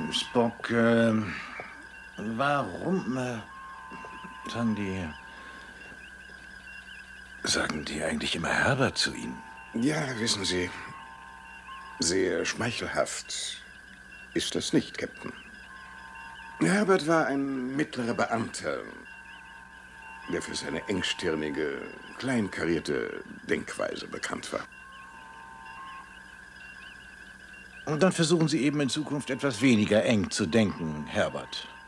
Spock, warum, sagen die eigentlich immer Herbert zu Ihnen? Ja, wissen Sie, sehr schmeichelhaft ist das nicht, Captain. Herbert war ein mittlerer Beamter, der für seine engstirnige, kleinkarierte Denkweise bekannt war. Und dann versuchen Sie eben in Zukunft etwas weniger eng zu denken, Herbert.